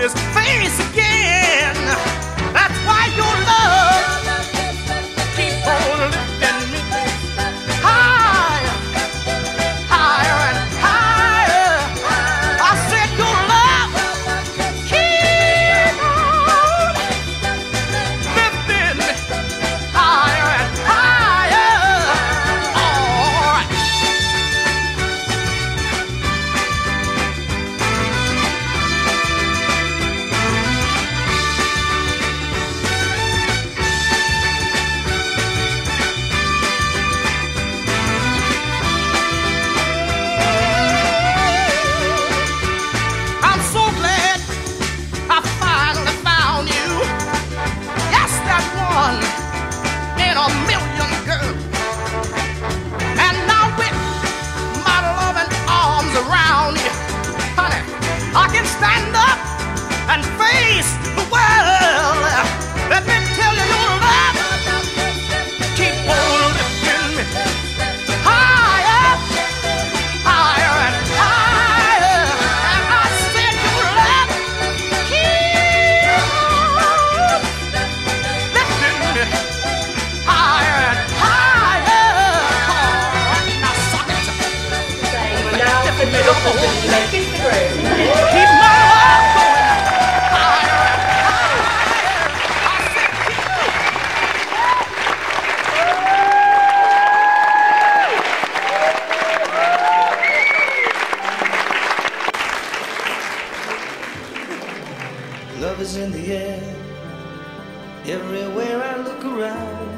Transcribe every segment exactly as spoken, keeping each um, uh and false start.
his face again. That's why your love keep on lifting me higher, higher and higher. I said your love keep on lifting me higher and higher. All right. I'm so glad I finally found you. Yes, that one in a million, girl. And now with my loving arms around you, honey, I can stand up and face the world. Let me tell you, your love keep on lifting me higher, higher and higher. And I said your love keep on lifting me higher and higher. Now suck it. Now for the opposite, let's kiss the groove. Keep my love going higher and higher. I said keep Love is in the air, everywhere I look around.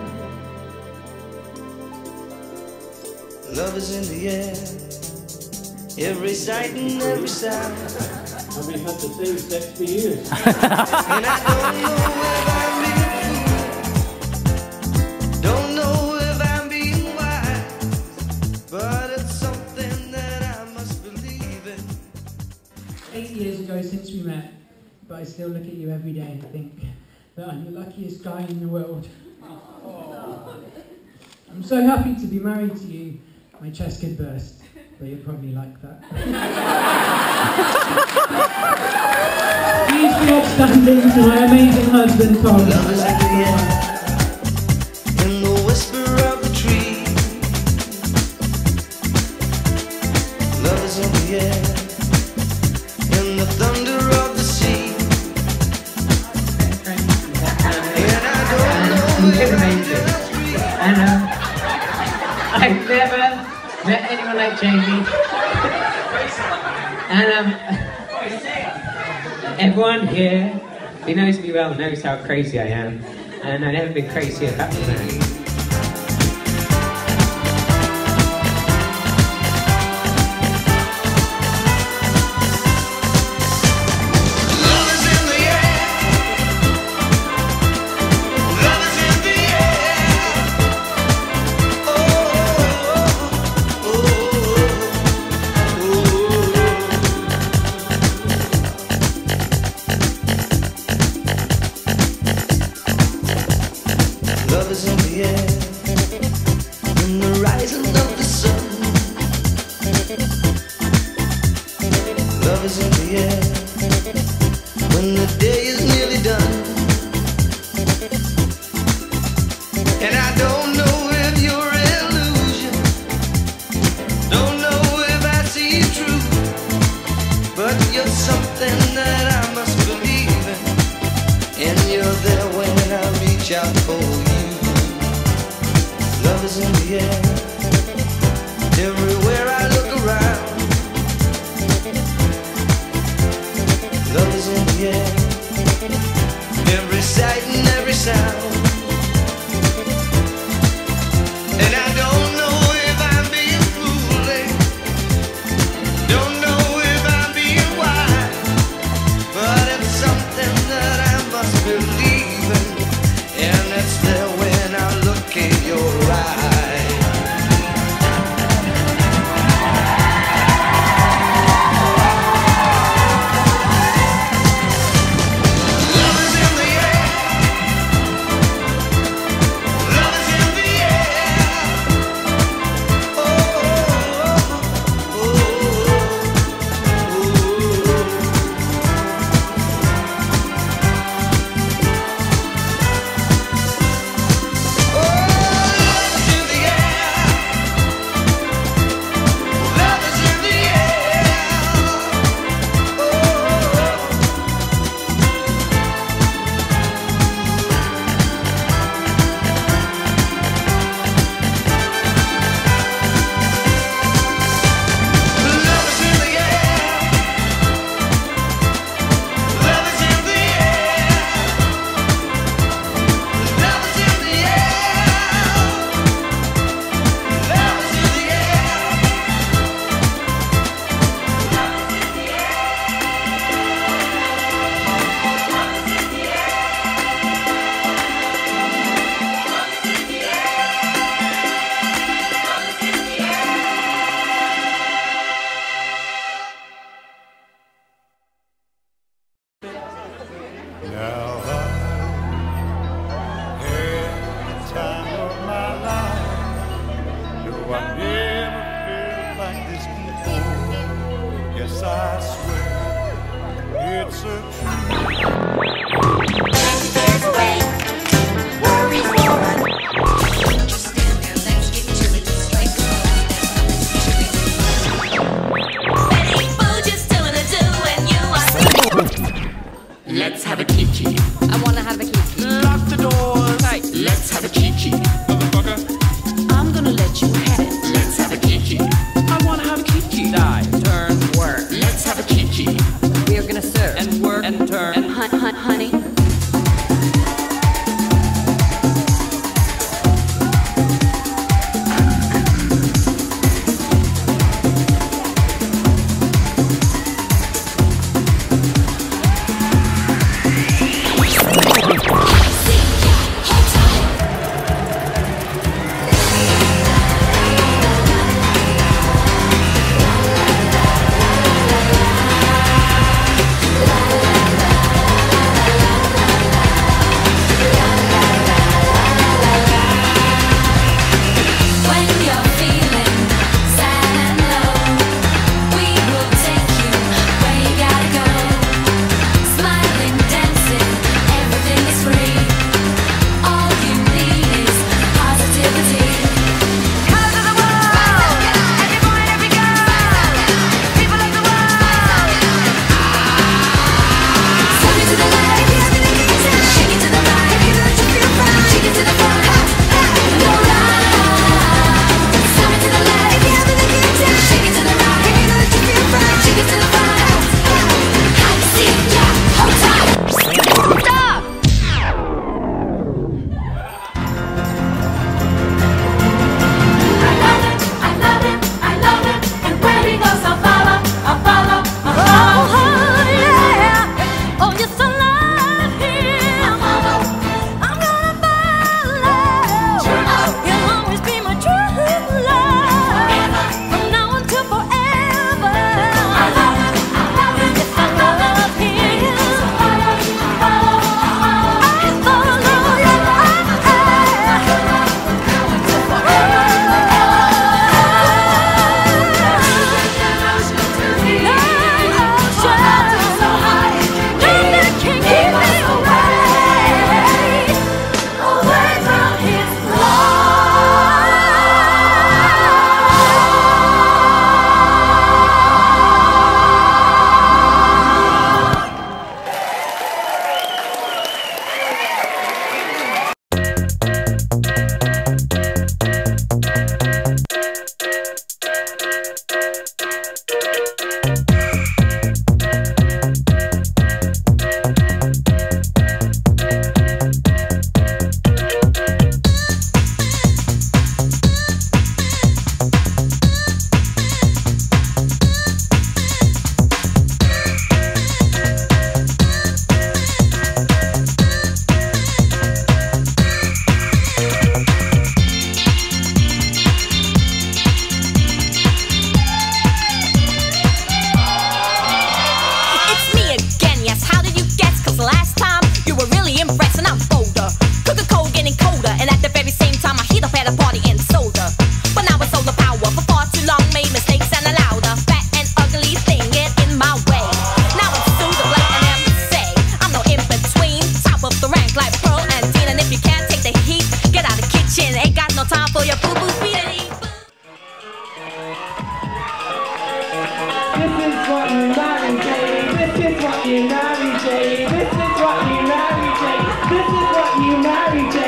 Love is in the air, every sight and every sound. I've been had the same sex for years. And I don't know if I'm being fool, don't know if I'm being wise, but it's something that I must believe in. Eight years ago since we met, but I still look at you every day and think that I'm the luckiest guy in the world. I'm so happy to be married to you. My chest could burst, but you'll probably like that. Please be upstanding to my amazing husband, Tom. Love is in the air, in the whisper of the tree. Love is in the air, in the thunder of the sea. And I don't know if I'm just real. And um, I've never met anyone like Jamie. And um, everyone here who knows me well knows how crazy I am. And I've never been crazy about the man. Love is in the air, in the rising of the sun. Love is in the air, when the day is nearly done. And I don't know if you're illusion, don't know if I see truth, but you're something that I must believe in, and you're there when I reach out for you. Love is in the air, everywhere I look around. Love is in the air, every sight and every sound. And I don't know if I'm being foolish, don't know if I'm being wise, but it's something that I must believe in, and it's there when I look in your eyes. Let's have a kiki. I wanna have a kiki. Lock the doors. Hey. Let's have a kiki. Motherfucker. I'm gonna let you have it. Let's have a kiki. I wanna have a kiki. Dive, turn, work. Let's have a kiki. We're gonna serve And work and turn. and hun, hun, honey. you marry, Jay. This is what you marry, Jay. This is what you marry, Jay.